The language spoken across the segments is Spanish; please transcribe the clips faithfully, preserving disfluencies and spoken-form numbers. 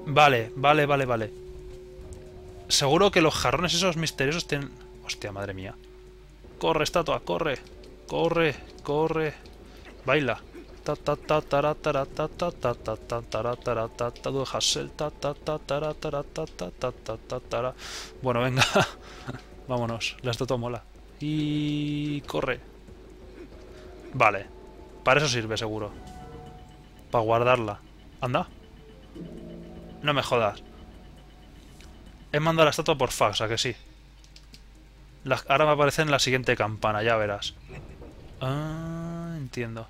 Vale, vale, vale, vale. Seguro que los jarrones esos misteriosos tienen... Hostia, madre mía. Corre, estatua, corre. Corre, corre. Baila. Ta ta ta tara tara ta ta ta ta ta tara tara ta ta du Hassel ta ta ta tara tara ta ta ta ta ta tara. Bueno, venga. Vámonos. La estatua mola. Y corre. Vale. Para eso sirve, seguro. Para guardarla. Anda. No me jodas. He mandado la estatua por fax, ¿a que sí? La... Ahora me aparece en la siguiente campana, ya verás. Ah, entiendo.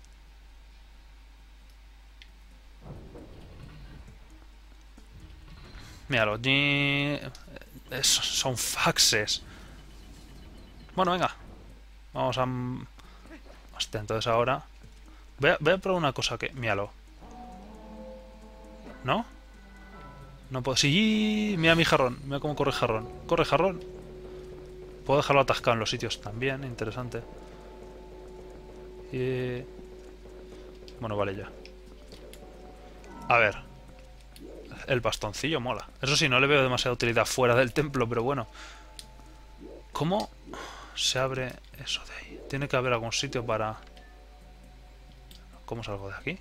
Míralo. Esos son faxes. Bueno, venga. Vamos a... Hostia, entonces ahora... Voy a, voy a probar una cosa que... Míralo. ¿No? No puedo... Sí, mira mi jarrón. Mira cómo corre jarrón. Corre jarrón. Puedo dejarlo atascado en los sitios también. Interesante. Y... Bueno, vale ya. A ver. El bastoncillo mola. Eso sí, no le veo demasiada utilidad fuera del templo, pero bueno. ¿Cómo se abre eso de ahí? Tiene que haber algún sitio para... ¿Cómo salgo de aquí?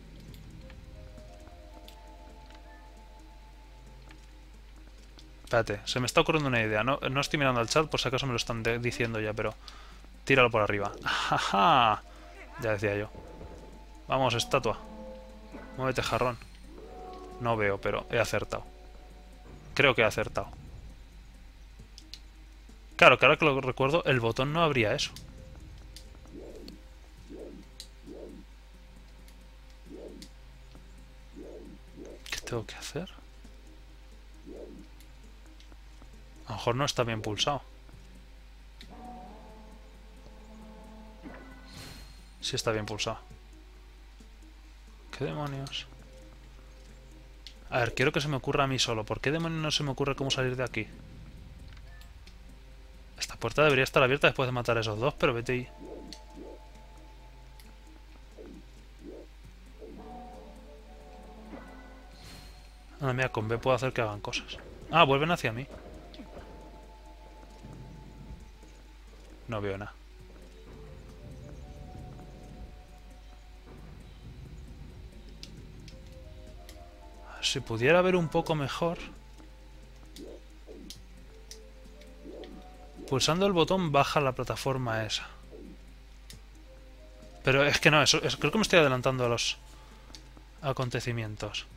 Espérate, se me está ocurriendo una idea. No, no estoy mirando al chat por si acaso me lo están diciendo ya, pero... Tíralo por arriba. ¡Ajá! Ya decía yo. Vamos, estatua. Muévete, jarrón. No veo, pero he acertado. Creo que he acertado. Claro, que ahora que lo recuerdo, el botón no abría eso. ¿Qué tengo que hacer? A lo mejor no está bien pulsado. Sí está bien pulsado. ¿Qué demonios? A ver, quiero que se me ocurra a mí solo. ¿Por qué demonios no se me ocurre cómo salir de aquí? Esta puerta debería estar abierta después de matar a esos dos, pero vete ahí. Ah, mira, con B puedo hacer que hagan cosas. Ah, vuelven hacia mí. No veo nada. Si pudiera ver un poco mejor... Pulsando el botón baja la plataforma esa. Pero es que no, eso, eso, creo que me estoy adelantando a los acontecimientos.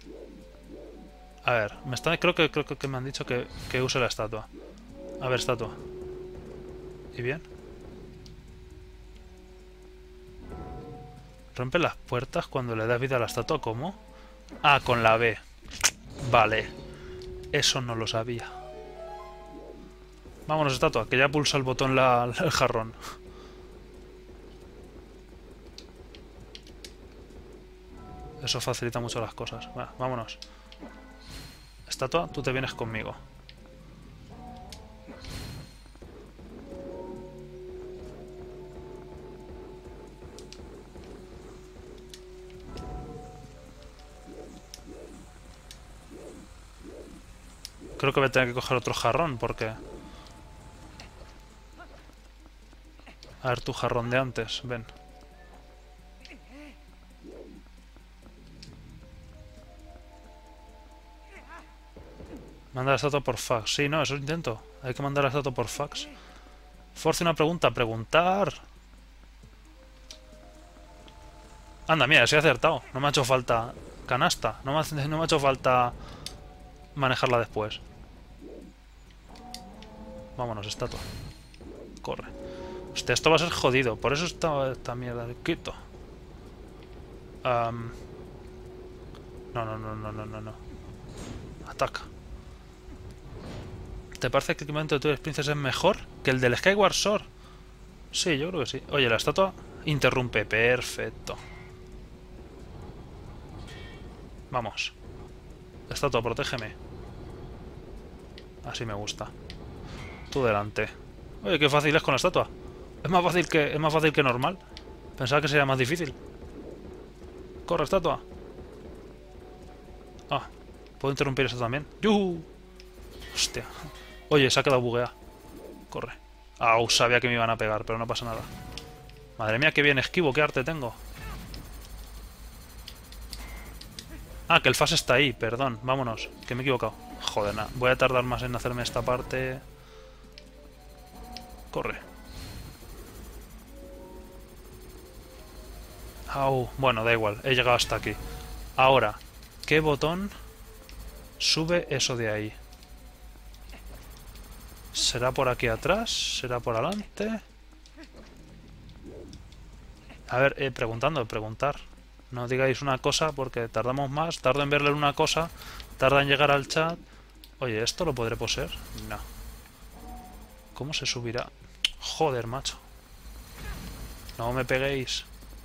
A ver, me está, creo, que, creo que me han dicho que, que use la estatua. A ver, estatua. ¿Y bien? Rompe las puertas cuando le das vida a la estatua, ¿cómo? Ah, con la B. Vale. Eso no lo sabía. Vámonos, estatua, que ya pulsa el botón la, el jarrón. Eso facilita mucho las cosas. Va, vámonos. Estatua, tú te vienes conmigo. Creo que voy a tener que coger otro jarrón porque... A ver, tu jarrón de antes, ven. Manda la estatua por fax. Sí, no, eso intento. Hay que mandar la estatua por fax. Force una pregunta. Preguntar. Anda, mira, sí he acertado. No me ha hecho falta canasta. No me ha, no me ha hecho falta manejarla después. Vámonos, estatua. Corre. Hostia, esto va a ser jodido. Por eso está esta mierda de quito. Um... No, no, no, no, no, no, no. Ataca. ¿Te parece que el equipamiento de Twilight Princess es mejor que el del Skyward Sword? Sí, yo creo que sí. Oye, la estatua interrumpe. Perfecto. Vamos. Estatua, protégeme. Así me gusta. Tú delante. Oye, qué fácil es con la estatua. Es más fácil que, es más fácil que normal. Pensaba que sería más difícil. Corre, estatua. Ah, ¿Puedo interrumpir eso también? ¡Yuhu! Hostia. Oye, se ha quedado bugueada. Corre. Au, sabía que me iban a pegar, pero no pasa nada. Madre mía, qué bien esquivo, qué arte tengo. Ah, que el fast está ahí, perdón. Vámonos, que me he equivocado. Joder, nada. Voy a tardar más en hacerme esta parte. Corre. Au, bueno, da igual, he llegado hasta aquí. Ahora, ¿qué botón sube eso de ahí? ¿Será por aquí atrás? ¿Será por adelante? A ver, eh, preguntando, preguntar. No digáis una cosa porque tardamos más. Tardo en verle una cosa. Tarda en llegar al chat. Oye, ¿esto lo podré poseer? No. ¿Cómo se subirá? Joder, macho. No me peguéis.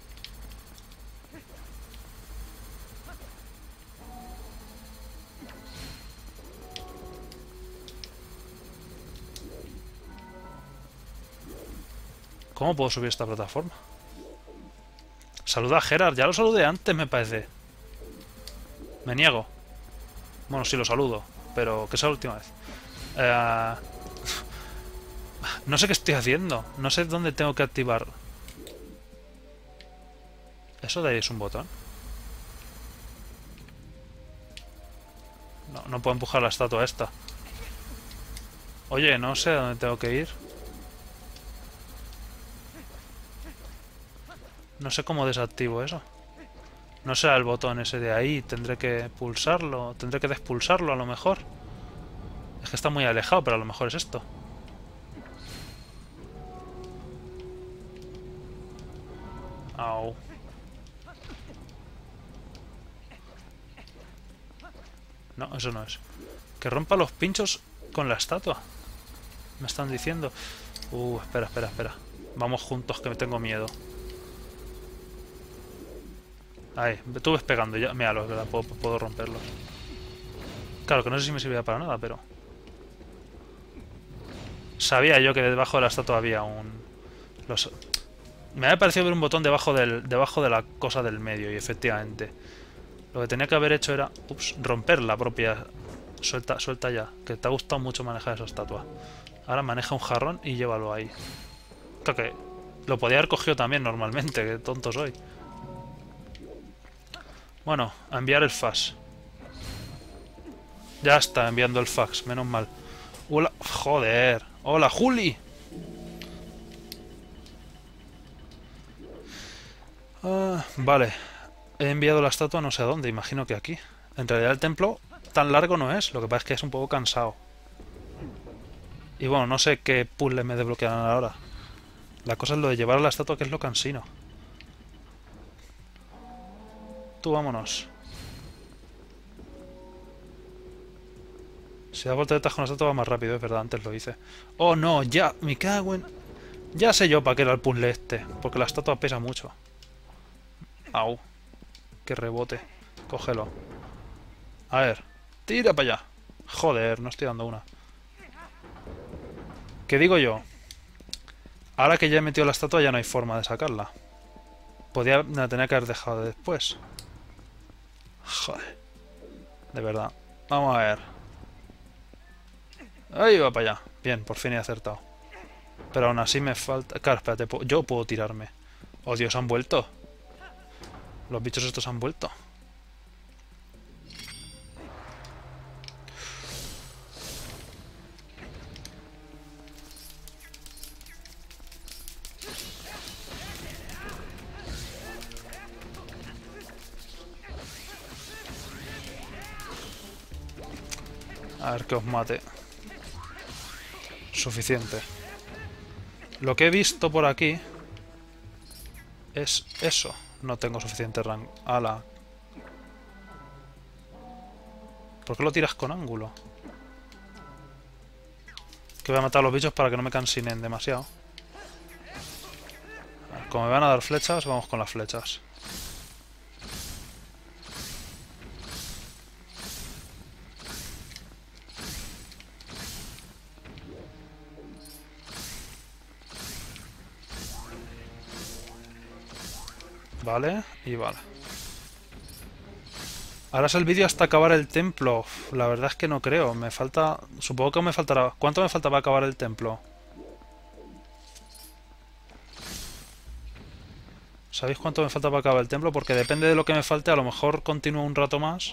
¿Cómo puedo subir esta plataforma? Saluda a Gerard, ya lo saludé antes, me parece. Me niego. Bueno, sí lo saludo, pero que sea la última vez. Eh... No sé qué estoy haciendo. No sé dónde tengo que activar. ¿Eso de ahí es un botón? No, no puedo empujar la estatua esta. Oye, no sé a dónde tengo que ir. No sé cómo desactivo eso. No será el botón ese de ahí. Tendré que pulsarlo. Tendré que despulsarlo a lo mejor. Es que está muy alejado, pero a lo mejor es esto. Au. No, eso no es. Que rompa los pinchos con la estatua. Me están diciendo. Uh, espera, espera, espera. Vamos juntos que me tengo miedo. Ahí, tú ves pegando ya. Míralo, es verdad, puedo, puedo romperlos. Claro, que no sé si me servirá para nada, pero... Sabía yo que debajo de la estatua había un... Los... Me había parecido ver un botón debajo, del, debajo de la cosa del medio, y efectivamente. Lo que tenía que haber hecho era... Ups, romper la propia... Suelta, suelta ya, que te ha gustado mucho manejar esa estatua. Ahora maneja un jarrón y llévalo ahí. Claro que lo podía haber cogido también normalmente, que tonto soy. Bueno, a enviar el fax. Ya está enviando el fax, menos mal. Hola, joder. Hola, Juli. Ah, vale. He enviado la estatua no sé a dónde, imagino que aquí. En realidad el templo tan largo no es, lo que pasa es que es un poco cansado. Y bueno, no sé qué puzzle me desbloquearán ahora. La cosa es lo de llevar a la estatua, que es lo cansino. Tú vámonos. Si da volteretas con la estatua va más rápido, es verdad, antes lo hice. Oh no, ya, me cago en... Ya sé yo para qué era el puzzle este, porque la estatua pesa mucho. Au. Que rebote. Cógelo. A ver. Tira para allá. Joder, no estoy dando una. ¿Qué digo yo? Ahora que ya he metido la estatua ya no hay forma de sacarla. Podía... La tenía que haber dejado de después. Joder. De verdad. Vamos a ver. Ahí va para allá. Bien, por fin he acertado. Pero aún así me falta... Claro, espérate. Yo puedo tirarme. Oh, Dios, ¿han vuelto? Los bichos estos han vuelto. A ver que os mate. Suficiente. Lo que he visto por aquí es eso. No tengo suficiente rango. ¡Hala! ¿Por qué lo tiras con ángulo? Que voy a matar a los bichos para que no me cansinen demasiado. Como me van a dar flechas, vamos con las flechas. Vale, y vale. Ahora es el vídeo hasta acabar el templo. Uf, la verdad es que no creo. Me falta... Supongo que me faltará... ¿Cuánto me falta para acabar el templo? ¿Sabéis cuánto me falta para acabar el templo? Porque depende de lo que me falte. A lo mejor continúo un rato más.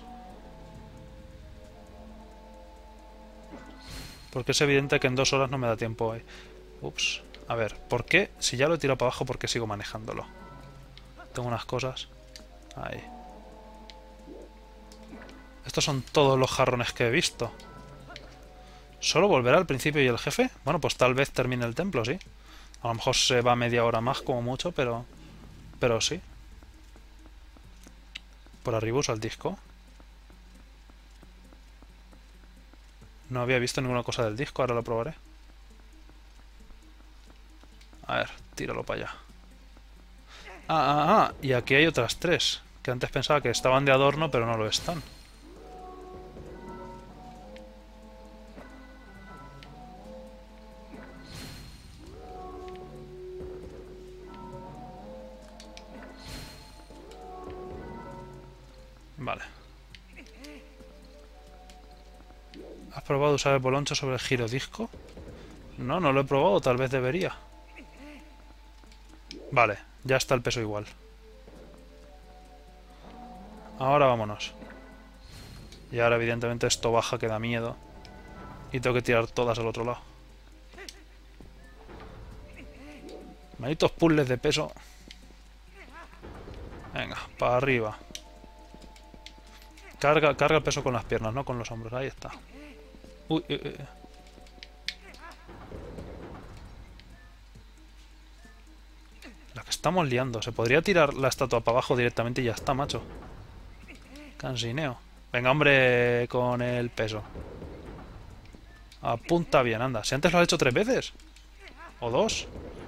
Porque es evidente que en dos horas no me da tiempo hoy. Ups. A ver, ¿por qué? Si ya lo he tirado para abajo, ¿por qué sigo manejándolo? Tengo unas cosas. Ahí. Estos son todos los jarrones que he visto. ¿Solo volverá al principio y el jefe? Bueno, pues tal vez termine el templo, sí. A lo mejor se va media hora más como mucho, pero... Pero sí. Por arriba usa el disco. No había visto ninguna cosa del disco, ahora lo probaré. A ver, tíralo para allá. Ah, ah, ah, y aquí hay otras tres, que antes pensaba que estaban de adorno, pero no lo están. Vale. ¿Has probado usar el boloncho sobre el girodisco? No, no lo he probado, tal vez debería. Vale, ya está el peso igual. Ahora vámonos. Y ahora evidentemente esto baja, que da miedo. Y tengo que tirar todas al otro lado. Malditos puzzles de peso. Venga, para arriba. Carga, carga el peso con las piernas, no con los hombros. Ahí está. Uy, uy, uy. La que estamos liando. Se podría tirar la estatua para abajo directamente y ya está, macho. Cansineo. Venga, hombre, con el peso. Apunta bien, anda. Si antes lo has hecho tres veces. O dos.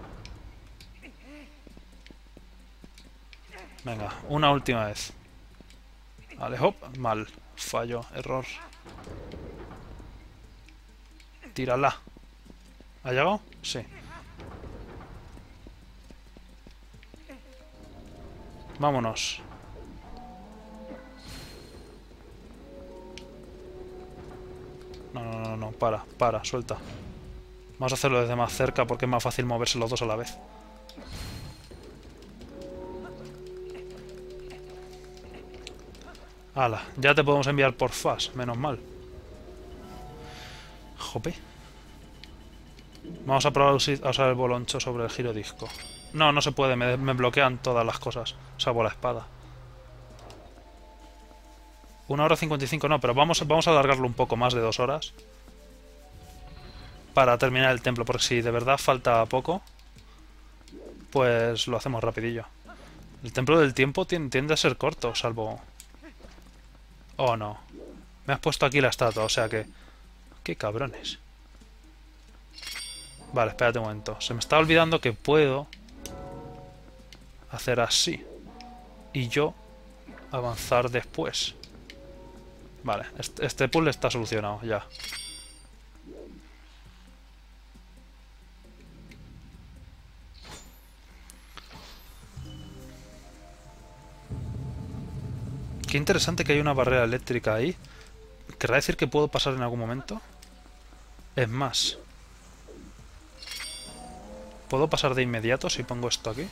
Venga, una última vez. Vale, hop. Mal. Fallo. Error. Tírala. ¿Ha llegado? Sí. Vámonos. No, no, no, no, para, para, suelta. Vamos a hacerlo desde más cerca porque es más fácil moverse los dos a la vez. Hala, ya te podemos enviar por F A S, menos mal. Jope. Vamos a probar a usar el boloncho sobre el girodisco. No, no se puede, me, me bloquean todas las cosas, salvo la espada. Una hora cincuenta y cinco, no, pero vamos, vamos a alargarlo un poco más de dos horas. Para terminar el templo, porque si de verdad falta poco, pues lo hacemos rapidillo. El templo del tiempo tiende, tiende a ser corto, salvo... Oh, no. Me has puesto aquí la estatua, o sea que... ¡Qué cabrones! Vale, espérate un momento. Se me está olvidando que puedo hacer así. Y yo avanzar después. Vale, este, este puzzle está solucionado ya. Qué interesante que hay una barrera eléctrica ahí. ¿Querrá decir que puedo pasar en algún momento? Es más, ¿puedo pasar de inmediato si pongo esto aquí?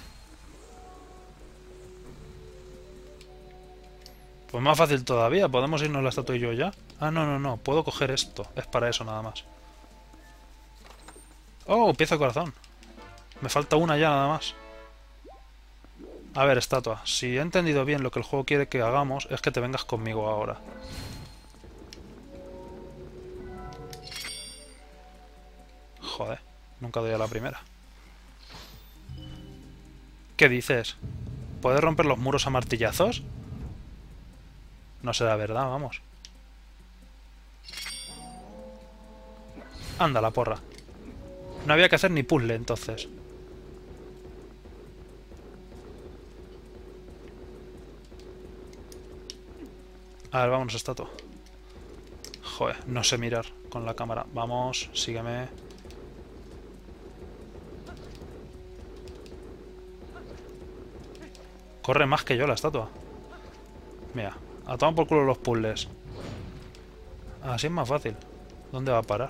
Pues más fácil todavía. ¿Podemos irnos la estatua y yo ya? Ah, no, no, no. Puedo coger esto. Es para eso nada más. Oh, pieza de corazón. Me falta una ya nada más. A ver, estatua. Si he entendido bien lo que el juego quiere que hagamos, es que te vengas conmigo ahora. Joder, nunca doy a la primera. ¿Qué dices? ¿Puedes romper los muros a martillazos? No será verdad, vamos. Anda, la porra. No había que hacer ni puzzle, entonces. A ver, vámonos, estatua. Joder, no sé mirar con la cámara. Vamos, sígueme. Corre más que yo la estatua. Mira, A tomar por culo los puzzles. Así es más fácil. ¿Dónde va a parar?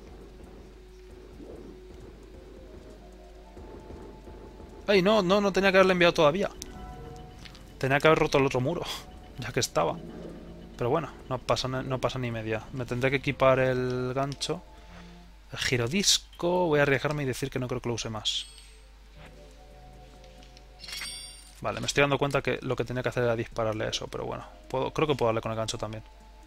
¡Ay, no! No, no tenía que haberle enviado todavía. Tenía que haber roto el otro muro. Ya que estaba. Pero bueno, no pasa, no pasa ni media. Me tendré que equipar el gancho. El girodisco... Voy a arriesgarme y decir que no creo que lo use más. Vale, me estoy dando cuenta que lo que tenía que hacer era dispararle a eso. Pero bueno, puedo, creo que puedo darle con el gancho también.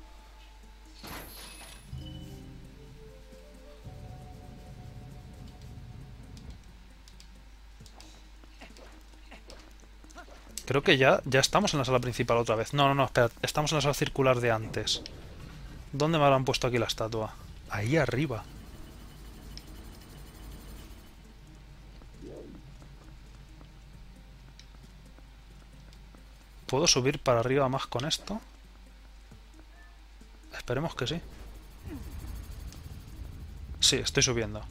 Creo que ya, ya estamos en la sala principal otra vez. No, no, no, espera. Estamos en la sala circular de antes. ¿Dónde me han puesto aquí la estatua? Ahí arriba. ¿Puedo subir para arriba más con esto? Esperemos que sí. Sí, estoy subiendo.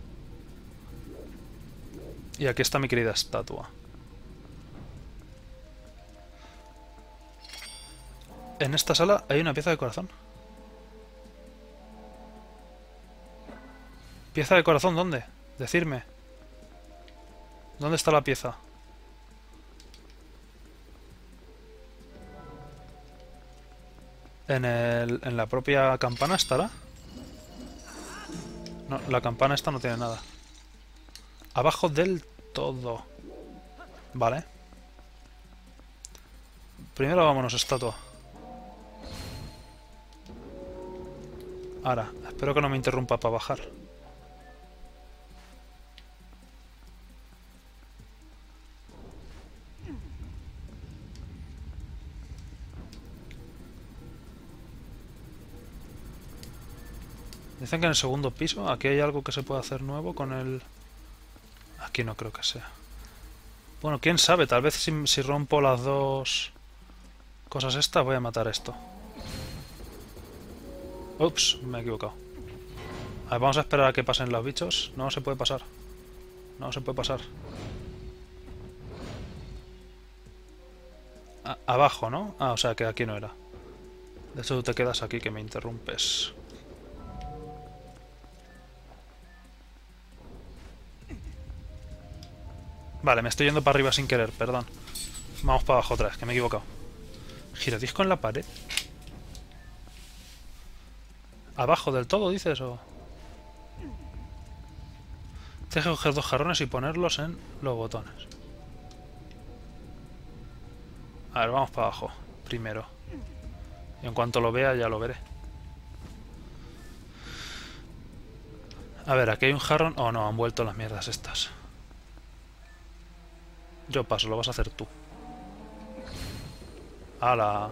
Y aquí está mi querida estatua. En esta sala hay una pieza de corazón. ¿Pieza de corazón dónde? Decirme. ¿Dónde está la pieza? ¿En, el, en la propia campana estará? No, la campana esta no tiene nada. Abajo del todo. Vale. Primero vámonos, estatua. Ahora, espero que no me interrumpa para bajar. Dicen que en el segundo piso, aquí hay algo que se puede hacer nuevo con el... Aquí no creo que sea. Bueno, quién sabe, tal vez si, si rompo las dos cosas estas voy a matar esto. Ups, me he equivocado. A ver, vamos a esperar a que pasen los bichos. No se puede pasar. No se puede pasar. A abajo, ¿no? Ah, o sea que aquí no era. De hecho tú te quedas aquí que me interrumpes. Vale, me estoy yendo para arriba sin querer, perdón. Vamos para abajo otra vez, que me he equivocado. ¿Girodisco en la pared? ¿Abajo del todo, dices? O... Tienes que coger dos jarrones y ponerlos en los botones. A ver, vamos para abajo, primero. Y en cuanto lo vea, ya lo veré. A ver, aquí hay un jarrón... Oh, no, han vuelto las mierdas estas. Yo paso, lo vas a hacer tú. ¡Hala!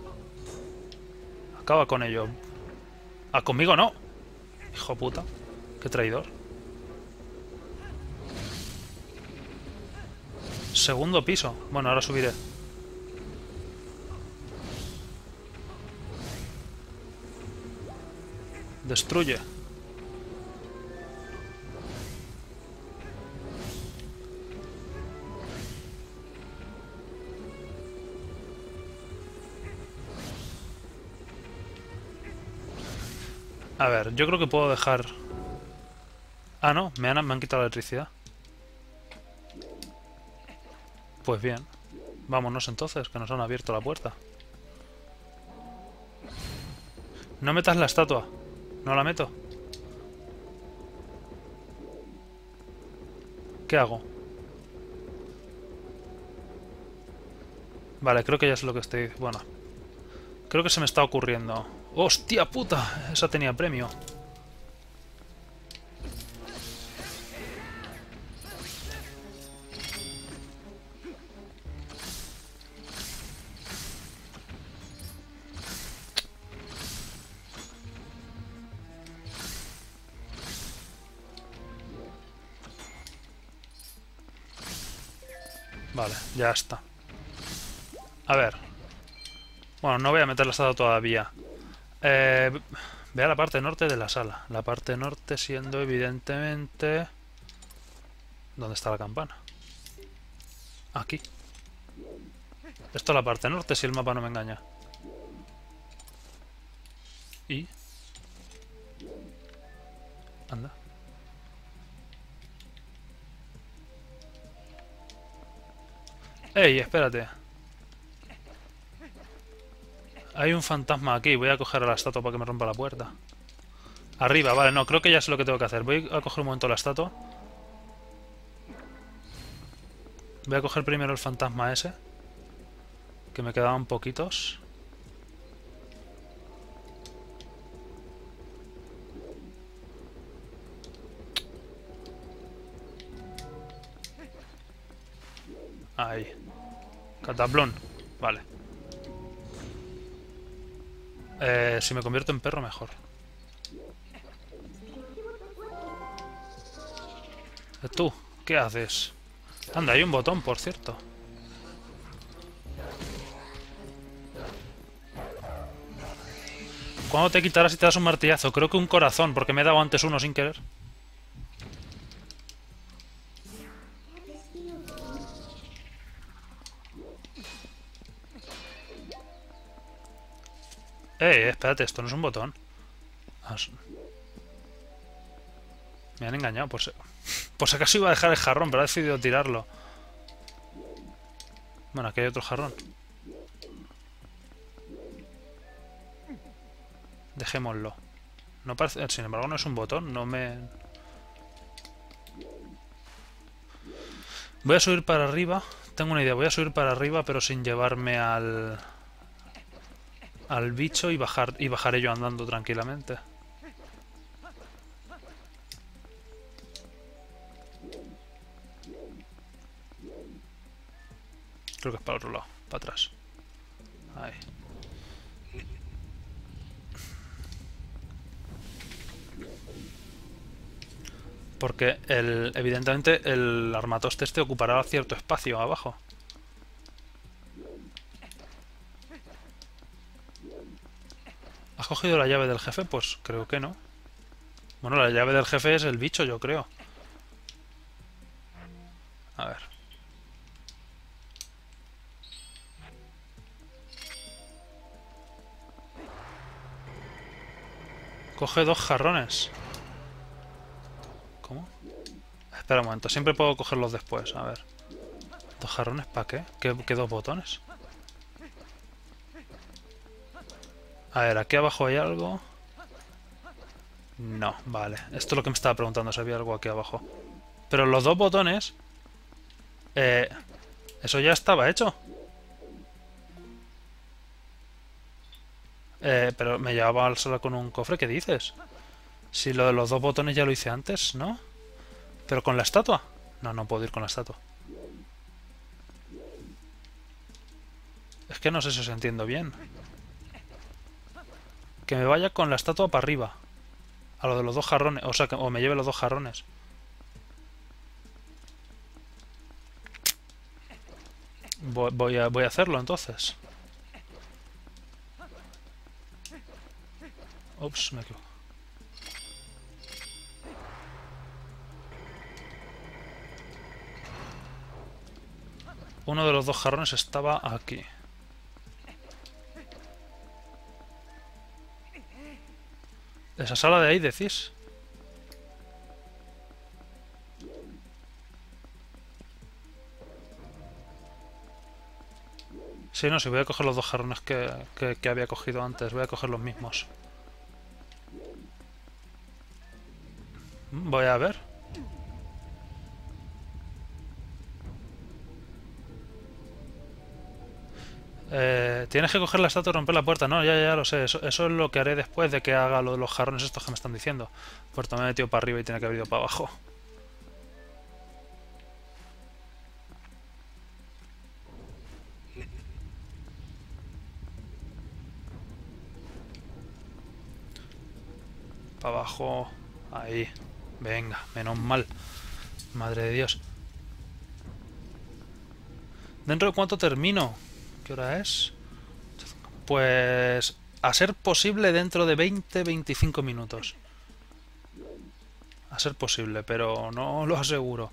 Acaba con ello. ¡Ah, conmigo no! Hijo puta. Qué traidor. Segundo piso. Bueno, ahora subiré. Destruye. A ver, yo creo que puedo dejar... Ah, no, me han, me han quitado la electricidad. Pues bien. Vámonos entonces, que nos han abierto la puerta. No metas la estatua. No la meto. ¿Qué hago? Vale, creo que ya es lo que estoy... Bueno. Creo que se me está ocurriendo. ¡Hostia puta! Esa tenía premio. Vale, ya está. A ver. Bueno, no voy a meter la estatua todavía. Eh, ve a la parte norte de la sala. La parte norte siendo evidentemente... ¿Dónde está la campana? Aquí. Esto es la parte norte si el mapa no me engaña. Y... Anda. ¡Ey, espérate! Hay un fantasma aquí. Voy a coger a la estatua para que me rompa la puerta. Arriba, vale, no, creo que ya sé lo que tengo que hacer. Voy a coger un momento la estatua. Voy a coger primero el fantasma ese. Que me quedaban poquitos. Ahí. Cataplón. Vale. Eh, si me convierto en perro, mejor. Eh, ¿Tú? ¿Qué haces? Anda, hay un botón, por cierto. ¿Cuándo te quitarás si te das un martillazo? Creo que un corazón, porque me he dado antes uno sin querer. Eh, espérate, esto no es un botón. Me han engañado, por si... Por si acaso iba a dejar el jarrón, pero he decidido tirarlo. Bueno, aquí hay otro jarrón. Dejémoslo. No parece... Sin embargo, no es un botón, no me... Voy a subir para arriba. Tengo una idea, voy a subir para arriba, pero sin llevarme al... al bicho y bajar y bajaré yo andando tranquilamente. Creo que es para el otro lado, para atrás. Ahí. Porque el, evidentemente el armatoste este ocupará cierto espacio abajo. ¿Has cogido la llave del jefe? Pues creo que no. Bueno, la llave del jefe es el bicho, yo creo. A ver. Coge dos jarrones. ¿Cómo? Espera un momento, siempre puedo cogerlos después. A ver. ¿Dos jarrones para qué? ¿Qué, qué dos botones? A ver, aquí abajo hay algo. No, vale. Esto es lo que me estaba preguntando, si había algo aquí abajo. Pero los dos botones... Eh, eso ya estaba hecho. Eh, pero me llevaba al sala con un cofre, ¿qué dices? Si lo de los dos botones ya lo hice antes, ¿no? ¿Pero con la estatua? No, no puedo ir con la estatua. Es que no sé si os entiendo bien. Que me vaya con la estatua para arriba. A lo de los dos jarrones. O sea, que o me lleve los dos jarrones. Voy, voy, a, voy a hacerlo entonces. Ups, me equivoco. Uno de los dos jarrones estaba aquí. ¿Esa sala de ahí decís? Sí, no, si voy a coger los dos jarrones que, que, que había cogido antes. Voy a coger los mismos. Voy a ver. Eh, tienes que coger la estatua y romper la puerta. No, ya, ya, ya lo sé. Eso, eso es lo que haré después de que haga lo de los jarrones estos que me están diciendo. Puerto me he metido para arriba y tiene que haber ido para abajo. Para abajo. Ahí. Venga, menos mal. Madre de Dios. ¿Dentro de cuánto termino? ¿Qué hora es? Pues... a ser posible dentro de veinte a veinticinco minutos. A ser posible, pero no lo aseguro.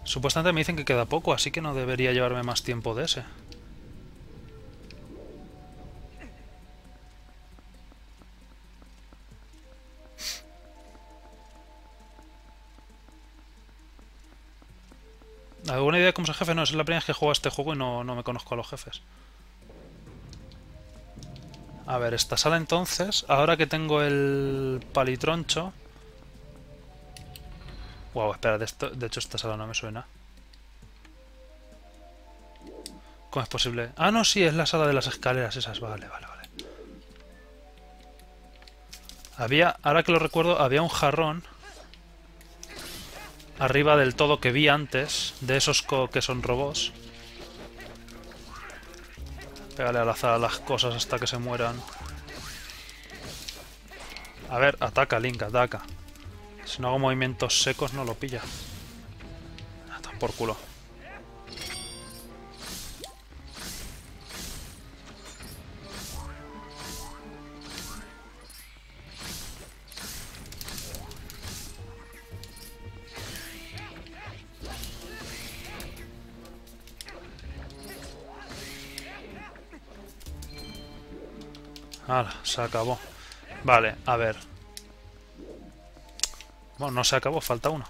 Supuestamente me dicen que queda poco, así que no debería llevarme más tiempo de ese. ¿Alguna idea de cómo es el jefe? No, es la primera vez que juego a este juego y no, no me conozco a los jefes. A ver, esta sala entonces, ahora que tengo el palitroncho... Wow, espera, de, esto, de hecho esta sala no me suena. ¿Cómo es posible? Ah, no, sí, es la sala de las escaleras esas. Vale, vale, vale. Había, ahora que lo recuerdo, había un jarrón arriba del todo que vi antes, de esos co que son robots. Pégale al azar a las cosas hasta que se mueran. A ver, ataca, Link, ataca. Si no hago movimientos secos no lo pilla. Ah, por culo. Ahora, se acabó. Vale, a ver. Bueno, no se acabó, falta uno.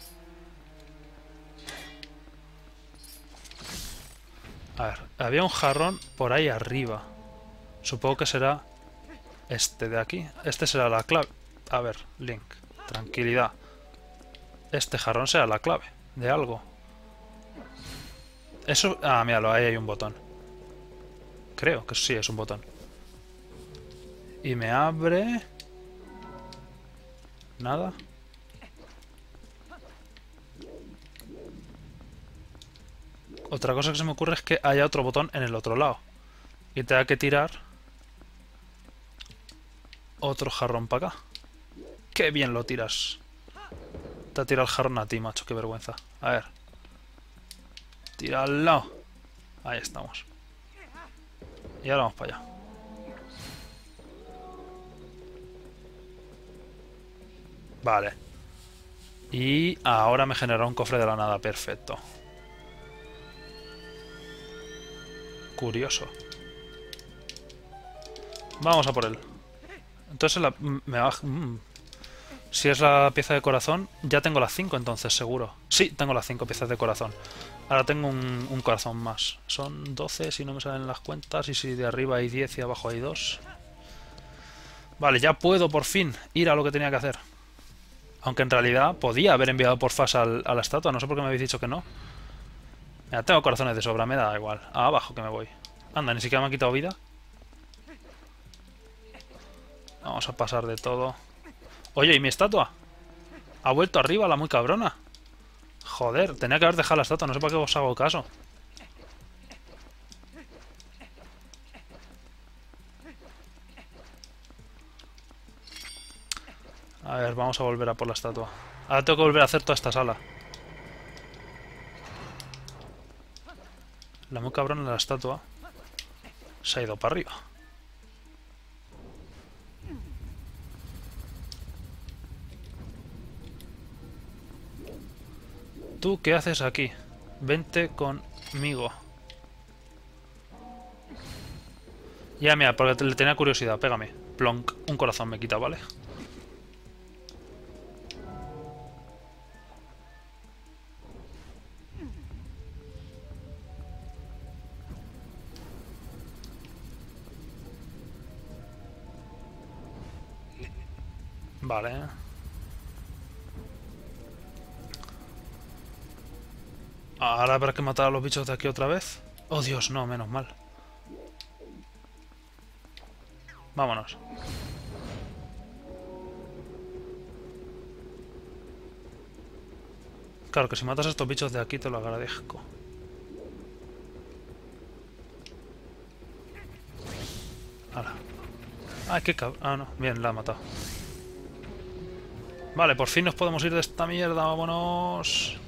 A ver, había un jarrón por ahí arriba. Supongo que será este de aquí. Este será la clave. A ver, Link, tranquilidad. Este jarrón será la clave de algo. Eso... Ah, míralo, ahí hay un botón. Creo que sí, es un botón. Y me abre... Nada. Otra cosa que se me ocurre es que haya otro botón en el otro lado. Y tenga que tirar... Otro jarrón para acá. ¡Qué bien lo tiras! Te ha tirado el jarrón a ti, macho, qué vergüenza. A ver. Tíralo. Ahí estamos. Y ahora vamos para allá. Vale. Y ahora me genera un cofre de la nada. Perfecto. Curioso. Vamos a por él. Entonces la, me va... Mm, si es la pieza de corazón, ya tengo las cinco entonces, seguro. Sí, tengo las cinco piezas de corazón. Ahora tengo un, un corazón más. Son doce si no me salen las cuentas. Y si de arriba hay diez y abajo hay dos. Vale, ya puedo por fin ir a lo que tenía que hacer. Aunque en realidad podía haber enviado por Fas al, a la estatua. No sé por qué me habéis dicho que no. Mira, tengo corazones de sobra, me da igual. A abajo que me voy. Anda, ni siquiera me han quitado vida. Vamos a pasar de todo. Oye, ¿y mi estatua? Ha vuelto arriba la muy cabrona. Joder, tenía que haber dejado la estatua. No sé por qué os hago caso. A ver, vamos a volver a por la estatua. Ahora tengo que volver a hacer toda esta sala. La muy cabrona de la estatua se ha ido para arriba. ¿Tú qué haces aquí? Vente conmigo. Ya, mira, porque le tenía curiosidad. Pégame. Plonk. Un corazón me quita, ¿vale? Vale. Ahora habrá que matar a los bichos de aquí otra vez. Oh, Dios, no, menos mal. Vámonos. Claro que si matas a estos bichos de aquí te lo agradezco. Ahora. Ay, qué cabrón. Ah, no. Bien, la ha matado. Vale, por fin nos podemos ir de esta mierda. Vámonos.